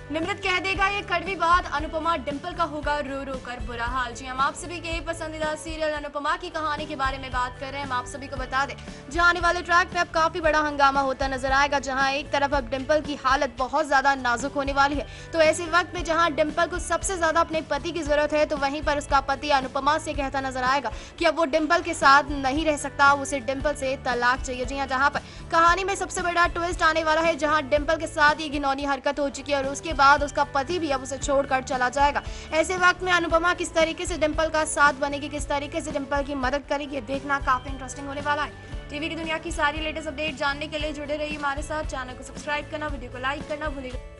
निमृत कह देगा ये कड़वी बात, अनुपमा डिंपल का होगा रो रो कर बुरा हाल। जी हम आप सभी के पसंदीदा सीरियल अनुपमा की कहानी के बारे में बात कर रहे हैं। हम आप सभी को बता दें, जहां आने वाले ट्रैक पे अब काफी बड़ा हंगामा होता नजर आएगा, जहां एक तरफ अब डिंपल की हालत बहुत ज्यादा नाजुक होने वाली है। तो ऐसे वक्त में जहां डिंपल को सबसे ज्यादा अपने पति की जरूरत है, तो वहीं पर उसका पति अनुपमा से कहता नजर आएगा कि अब वो डिंपल के साथ नहीं रह सकता, उसे डिंपल से तलाक चाहिए। जी हाँ, जहां पर कहानी में सबसे बड़ा ट्विस्ट आने वाला है, जहां डिंपल के साथ ये घिनौनी हरकत हो चुकी है और उसके बाद उसका पति भी अब उसे छोड़कर चला जाएगा। ऐसे वक्त में अनुपमा किस तरीके से डिंपल का साथ बनेगी, किस तरीके से डिंपल की मदद करेगी, देखना काफी इंटरेस्टिंग होने वाला है। टीवी की दुनिया की सारी लेटेस्ट अपडेट जानने के लिए जुड़े रहिए हमारे साथ। चैनल को सब्सक्राइब करना, वीडियो को लाइक करना भूलिएगा।